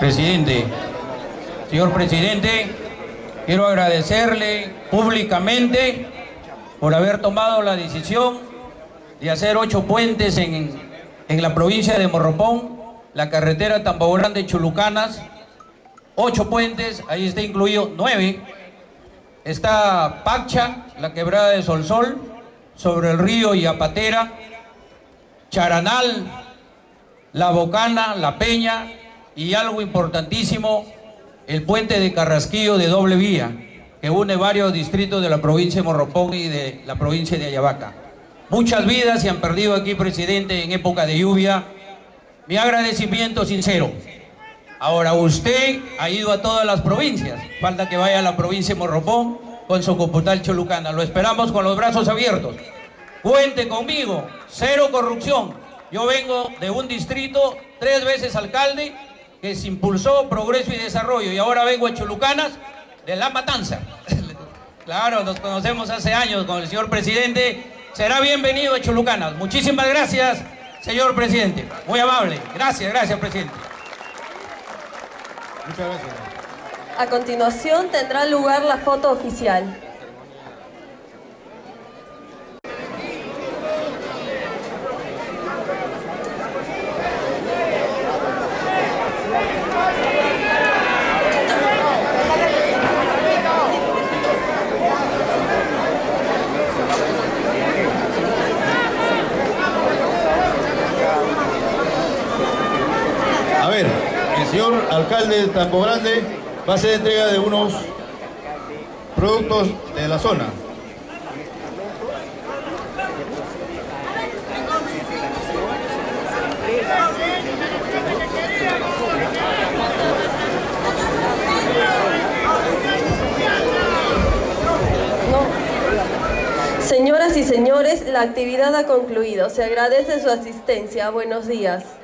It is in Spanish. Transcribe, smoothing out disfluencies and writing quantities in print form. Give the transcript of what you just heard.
Presidente, señor presidente, quiero agradecerle públicamente por haber tomado la decisión de hacer 8 puentes en la provincia de Morropón, la carretera Tambo Grande-Chulucanas, 8 puentes, ahí está incluido 9, está Pacha, la quebrada de Solsol, sobre el río Yapatera, Charanal, La Bocana, La Peña y algo importantísimo, el puente de Carrasquillo de doble vía, que une varios distritos de la provincia de Morropón y de la provincia de Ayabaca. Muchas vidas se han perdido aquí, presidente, en época de lluvia. Mi agradecimiento sincero. Ahora, usted ha ido a todas las provincias, falta que vaya a la provincia de Morropón con su Socoputal Chulucana. Lo esperamos con los brazos abiertos. Cuente conmigo, cero corrupción. Yo vengo de un distrito 3 veces alcalde que se impulsó progreso y desarrollo, y ahora vengo a Chulucanas de La Matanza. Claro, nos conocemos hace años con el señor presidente. Será bienvenido a Chulucanas. Muchísimas gracias, señor presidente. Muy amable. Gracias, presidente. Muchas gracias. A continuación tendrá lugar la foto oficial. A ver, el señor alcalde de Tambo Grande va a hacer entrega de unos productos de la zona. Señoras y señores, la actividad ha concluido. Se agradece su asistencia. Buenos días.